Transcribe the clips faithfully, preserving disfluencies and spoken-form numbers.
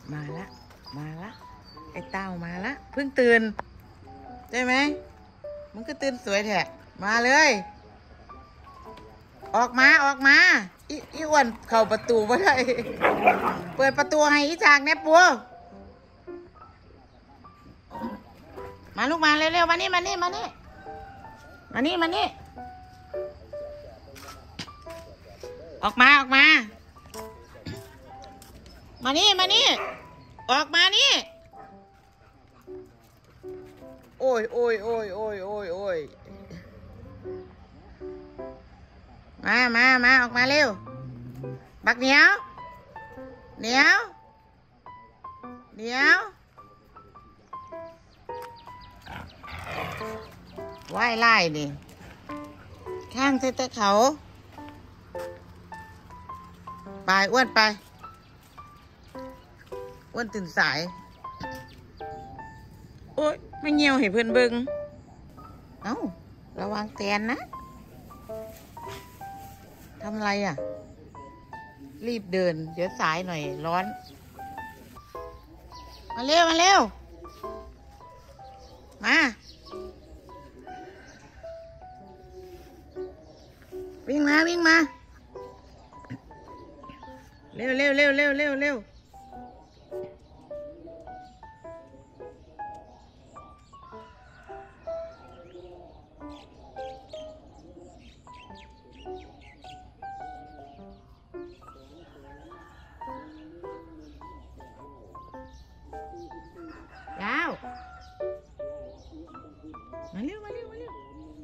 มาละมาละไอ้เต้ามาละเพิ่งตื่นใช่ไหมมึงก็ตื่นสวยแท้มาเลยออกมาออกมาอีอีอ้วนเข้าประตูไม่ได้เปิดประตูให้อีจางแน่ปัวมาลูกมาเร็วๆมานี่มานี่มานี่มานี่มานี่ออกมาออกมามานี่มานี่ออกมานี่โอ้ยโอ้ยโอ้ยโอ้ยโอ้ยโอ้ยมามามาออกมาเร็วบักเหนียวเหนียวเหนียวว่ายไล่ดิข้างเส้นตะเขาไปอ้วนไปอ้วนตื่นสายโอ๊ยไม่เงียวให้เพื่อนเบิงเอ้าระวังแตนนะทำไรอ่ะรีบเดินเดี๋ยวสายหน่อยร้อนมาเร็วมาเร็วมาวิ่งมาวิ่งมาเร็วเร็วเร็วเร็วเร็วเร็วดาวมาเร็วมาเร็วมาเร็ว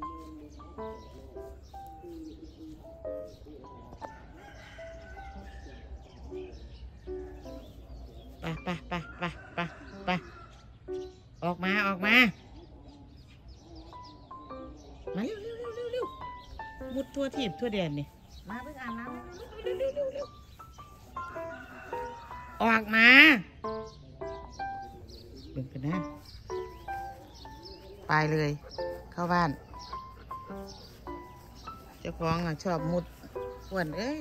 ไปไปไปไปไปไปออกมาออกมามาเร็วเร็วเร็วเร็วเร็วมุดทั่วทีบทั่วแดนนี่มาเพิ่งอาบน้ำเร็วเร็วเร็วเร็วออกมาเบิ่งกันนะไปเลยเข้าบ้านเจ้าของอ่ะชอบมุดอ้วนเอ้ย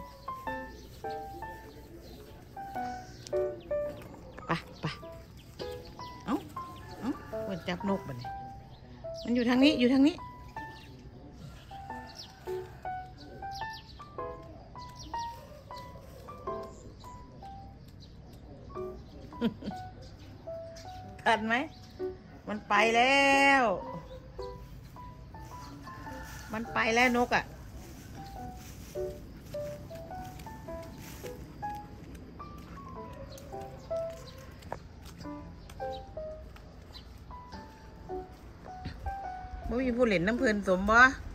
ไปไปเอ้าเอ้าอ้วนจับนกมันมันอยู่ทางนี้อยู่ทางนี้ทันไหมมันไปแล้วมันไปแล้วนกอ่ะบ่มีผู้เล่นน้ำเพลินสมบ่